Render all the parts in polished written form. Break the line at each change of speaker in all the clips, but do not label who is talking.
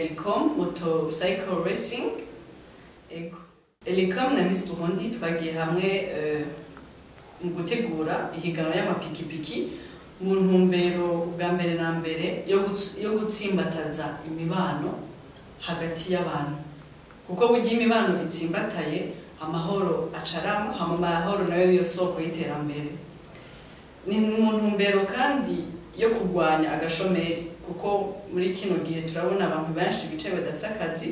Elicom Motorcycle Racing. Elicom na Miss Burundi twagiye hamwe mu gutegura ihiganwa y'amapikipiki mu ntumbero bwa mbere na mbere yo gutsimbataza imibano hagati y'abantu, kuko bugiye imibano itsimbataye amahoro acarama, amahoro nayo yo soko y'iterambere. Ni mu ntumbero kandi yo kurwanya agashomeri, kuko muri kino gihe turabona abantu benshi bicaye badafite akazi.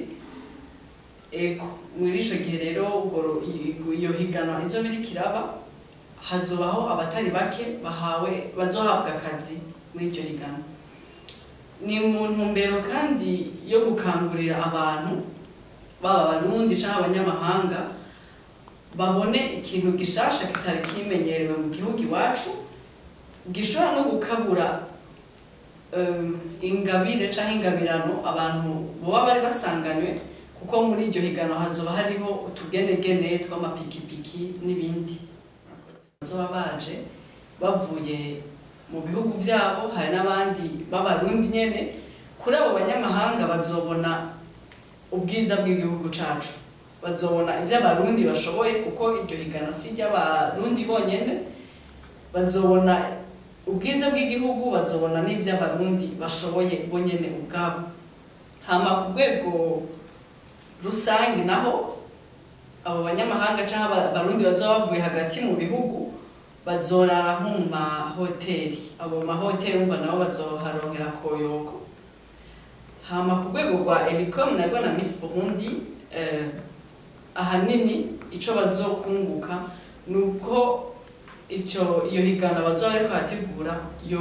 Muri ico gihe rero ubwo iyo higanwa izo biri kiraba hazobaho abatari bake bazohabwa akazi muri iryo higanwa. Ni mu ntumbero kandi yo gukangurira abantu baba Abarundi canke abanyamahanga babone ikintu gishasha kitari kimenyerewe mu gihugu iwacu, gishobora no gukabura ingabire canke ingabirano abantu boba bari basanganywe, kuko muri iryo higanwa hazoba hariho utugenegene tw'amapikipiki n'ibindi. Bazoba baje bavuye mu bihugu byabo, hari n'abandi b'Abarundi nyene. Kuri abo banyamahanga bazobona ubwiza bw'igihugu cacu, bazobona ivyo Abarundi bashoboye, kuko iryo higanwa si ry'Abarundi bonyene. Bazobona ubwiza bw'igihugu, bazobona n'ivyo Abarundi bashoboye bonyene ubwabo. Hama ku rwego rusangi naho abo banyamahanga canke Abarundi bazoba bavuye hagati mu bihugu bazorara mu mahoteli. Abo mahoteli umva nabo bazoharongera koyoko. Hama ku rwego rwa Elicom narwo na Miss Burundi ahanini ico bazokunguka nuko iyo higanwa bazoba ariko hategura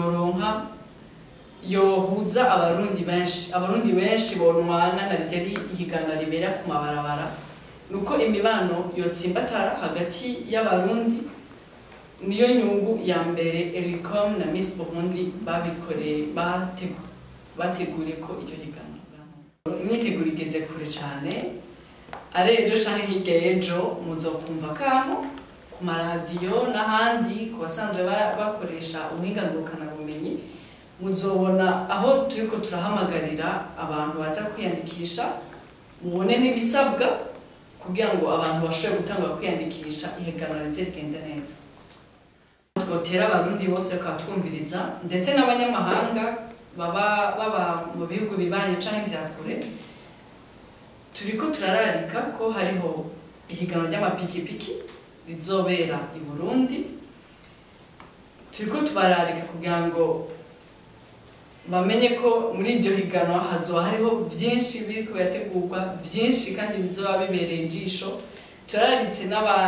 yohuza Abarundi benshi bonwana na ryari ihiganwa ribera ku mabarabara, nuko imibano yotsimbatara hagati y'Abarundi. Niyo nyungu ya mbere Elicom na Miss Burundi bateguriye ko iryo higanwa. Imyiteguro igeze kure cane, arejo canke hirya y'ejo muzokumva kamo ku maradiyo n'ahandi ku basanzwe bakoresha ubuhinga ngurukanabumenyi. Muzobona aho turiko turahamagarira abantu baza kwiyandikisha, mubone n'ibisabwa kugira ngo abantu bashobore gutangura kwiyandikisha ihiganwa rize rigende neza. Twotera Abarundi bose bakatwumviriza, ndetse n'abanyamahanga baba mu bihugu bibanye canke vya kure. Turiko turararika ko hariho ihiganwa ry'amapikipiki rizobera i Burundi. Turiko tubararika kugira ngo bamenye ko muri iryo higanwa hazoba hariho vyinshi biriko birategurwa, vyinshi kandi bizoba bibereye ijisho. Turaritse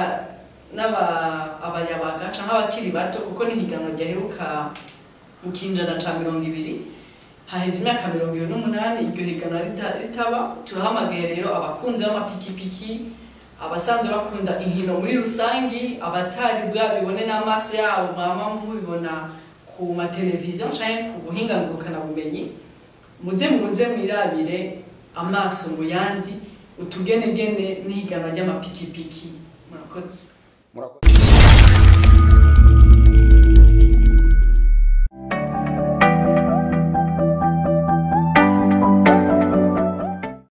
abayabaga canke abakiri bato, kuko ni higanwa ryaheruka mu kinjana ca 20, haheze imyaka 28 iryo higanwa ritaba. Turahamagaye rero abakunzi b'amapikipiki, abasanzwe bakunda inkino muri rusangi, abatari bwabibone n'amaso yabo mama mubibona ku mateleviziyo canke ku buhinga ngurukanabumenyi, muze mwirabire amaso mu yandi utugenegene n'ihiganwa ry'amapikipiki. Murakoze.